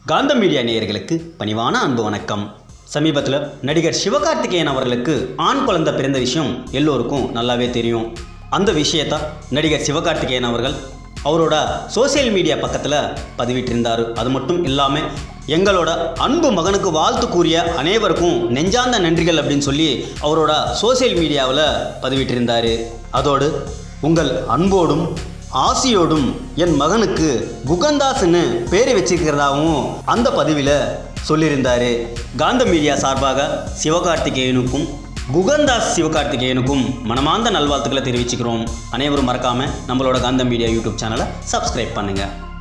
காந்தம் மீடியா நேயர்களுக்கு பணிவான அன்பு வணக்கம். சமீபத்தில் நடிகர் சிவகார்த்திகேயன் அவர்களுக்கு ஆண் குழந்தை பிறந்த விஷயம் எல்லோருக்கும் நல்லாவே தெரியும். அந்த விஷயத்தை நடிகர் சிவகார்த்திகேயன் அவர்கள் அவரோட சோசியல் மீடியா பக்கத்தில் பதிவிட்டிருந்தார். அது மட்டும் இல்லாமல் எங்களோட அன்பு மகனுக்கு வாழ்த்து கூறிய அனைவருக்கும் நெஞ்சார்ந்த நன்றிகள் அப்படின்னு சொல்லி அவரோட சோசியல் மீடியாவில் பதிவிட்டிருந்தார். அதோடு உங்கள் அன்போடும் ஆசியோடும் என் மகனுக்கு குகன்தாஸ்னு பேர் வச்சிருக்கிறதாகவும் அந்த பதிவில் சொல்லியிருந்தார். காந்தம் மீடியா சார்பாக சிவகார்த்திகேயனுக்கும் குகன்தாஸ் சிவகார்த்திகேயனுக்கும் மனமார்ந்த நல்வாழ்த்துக்களை தெரிவிச்சுக்கிறோம். அனைவரும் மறக்காமல் நம்மளோட காந்தம் மீடியா யூடியூப் சேனலை சப்ஸ்கிரைப் பண்ணுங்கள்.